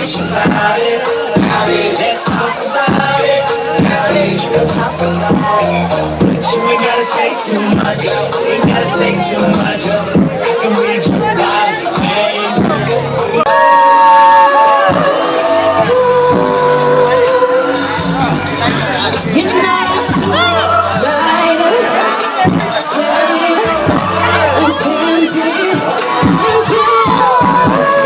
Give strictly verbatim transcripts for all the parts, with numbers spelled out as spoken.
bitch about it. Let's talk about it. Let's talk about it. But you ain't gotta say too much. You ain't gotta say too much. I can read your body, baby. You know, try to say I'm tempted, I'm tempted.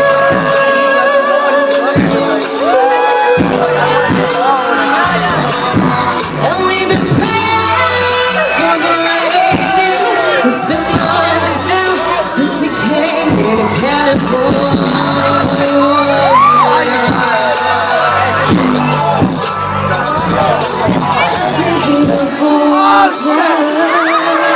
And we've been praying for the rain. It's been months now since we came here to California. Making the whole time.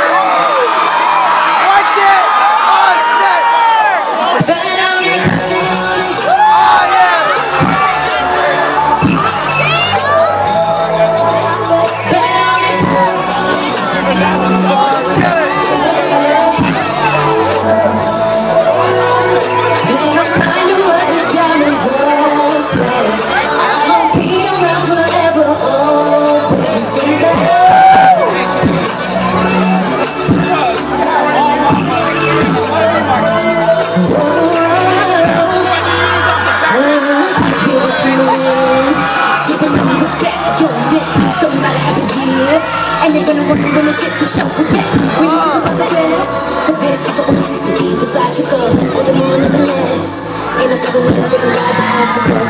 And they're gonna work when it's hit the show. Yeah, when you think about the best, the best is what always used to be beside your girl. Put them on the list. Ain't no seven winners we can ride the cars before.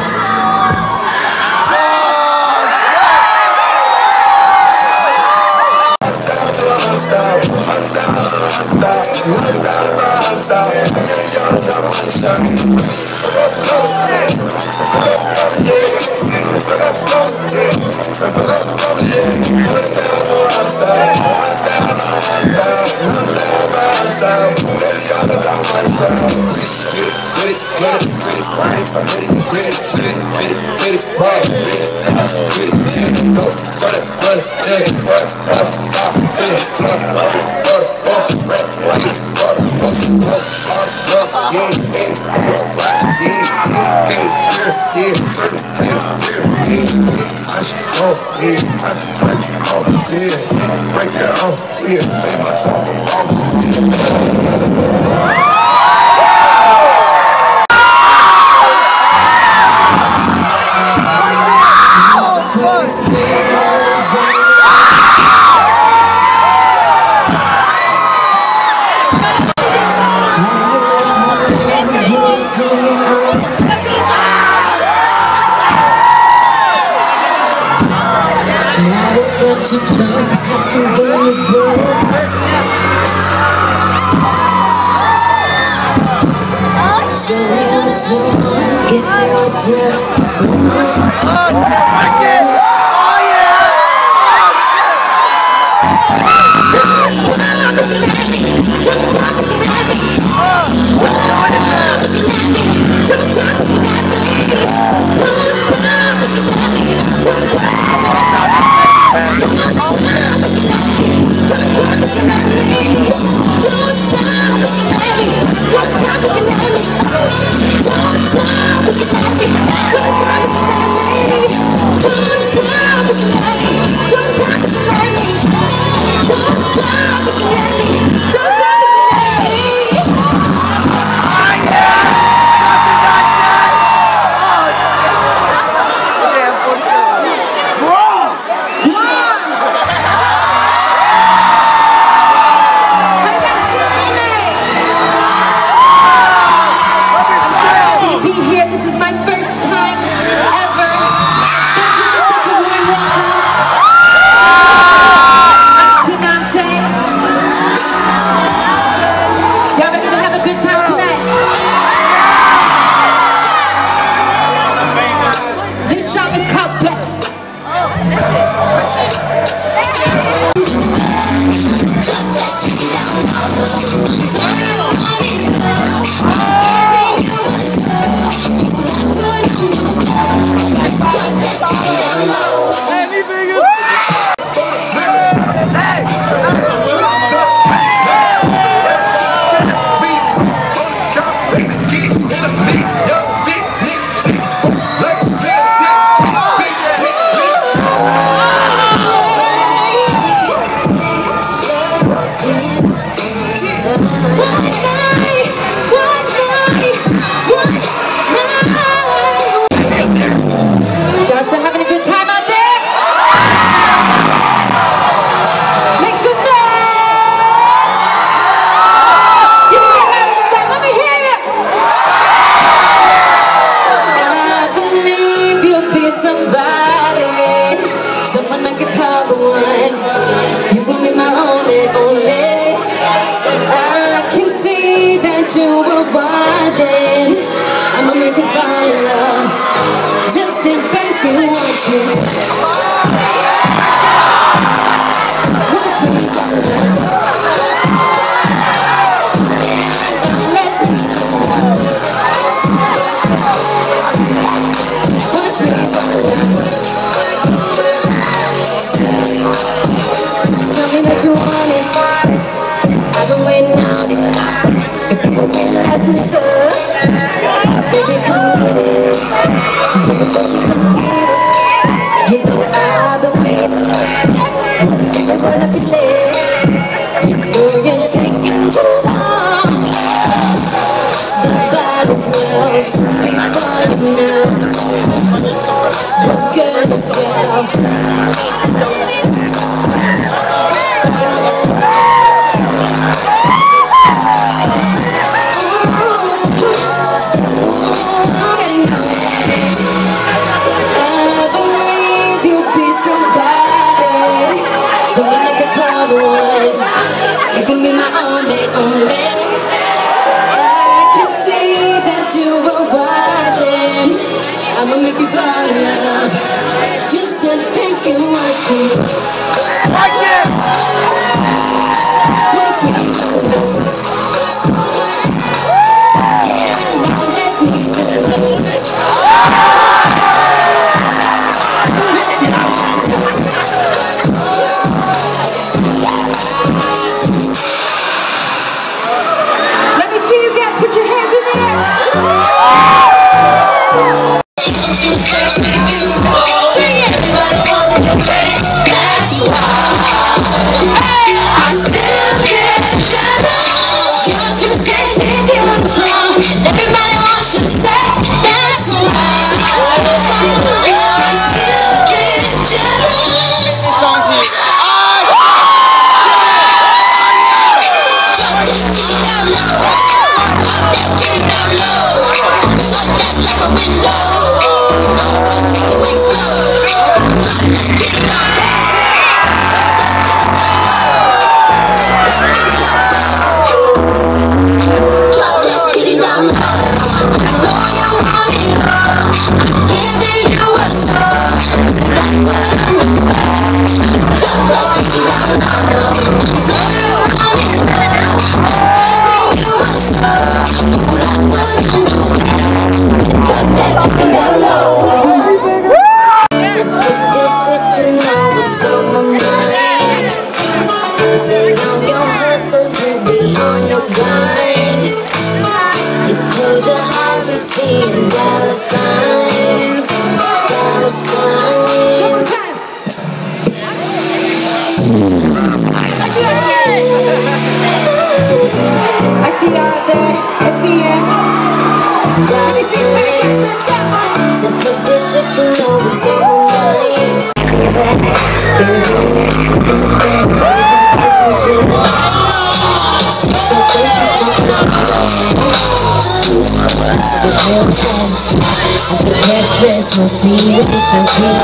You don't have to worry about so you don't get your death. somebody, someone I could call the one. You gon' be my only, only. I can see that you were watching. I'ma make you fall in love. Just to make you watch me. Watch me. Let me watch me. Tell me that you want it. I've been waiting on it. If you want me last and stuff, baby, come get it. Baby, come get it. You know I've been waiting. I wanna be late. You know you're taking too long. The body's low. Be funny now. What good is girl? You can be my only, only. I can see that you were watching. I'ma make you fall in love. Just to think you watch me. Watch it! Watch me. Let me everybody wants your sex, that's why I still get jealous. This song to you. Down low, shut that like a window. I'm gonna make you explode. Drop that kitty down low. Drop that kitty down low. I know you want it all. I'm giving you a show. That's what I'm about. Drop that kitty down low. I know you want it all. I'm giving you a show. That's what I'm about. Drop that kitty down low. So put this shit you know is on my mind. Stay on your hustle to be on your grind. You close your eyes, you see dollar signs, dollar signs. I see you out there, I see ya. Dollar signs. So put this shit you know is on my mind. The real test. After breakfast, we'll see if it's okay.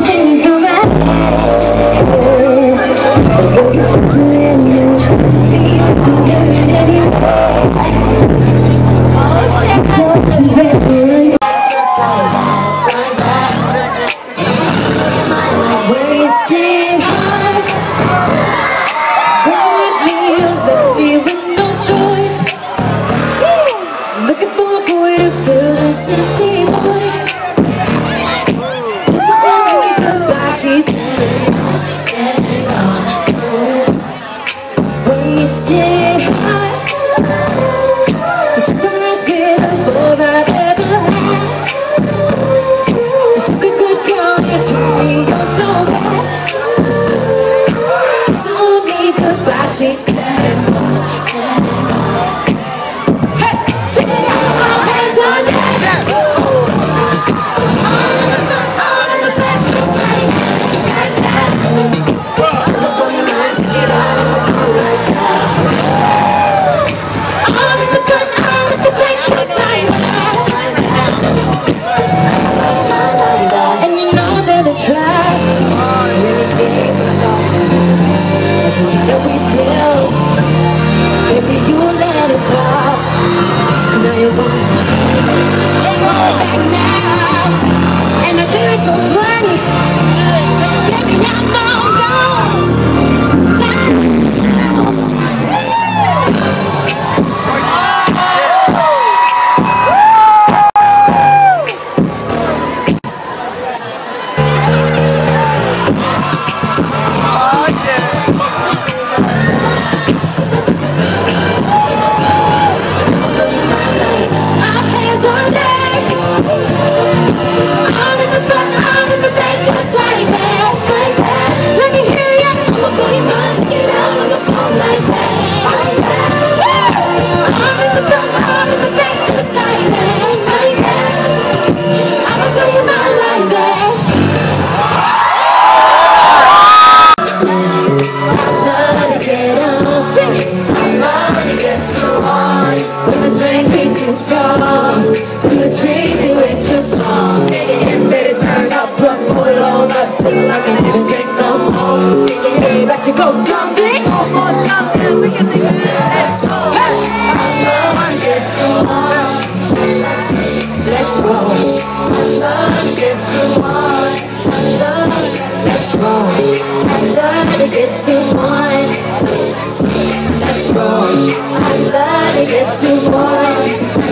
Be go dumping. One more time, and we can take it. Let's go. Get to one. Let's roll. Get to one. Let's roll. Get to one. Let's roll. Get to one.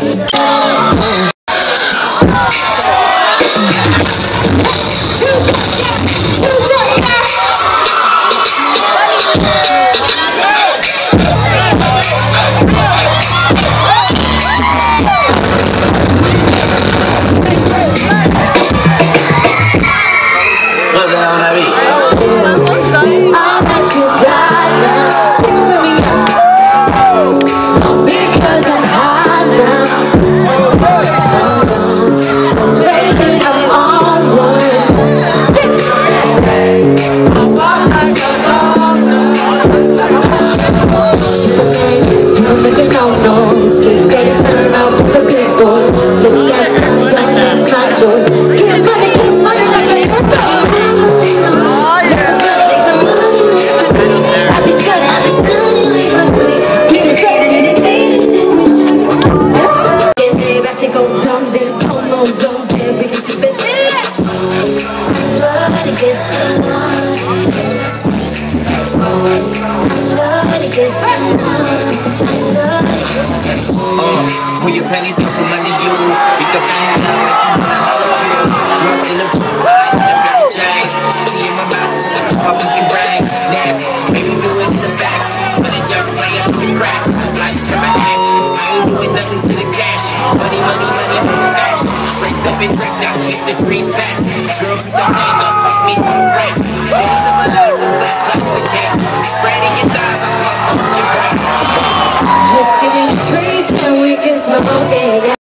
Pull your panties down from under you. Pick up any love like you wanna holler to. Drunk in the blue ride in the Mary Jane. Tea in my mouth, pop we can bang. Nasty, maybe you in the back. Sweating young way up in the crack. Lights coming at you. I ain't doing nothing to the cash. Money, money, money, money, fashion. Drink up and drink out, keep the trees back.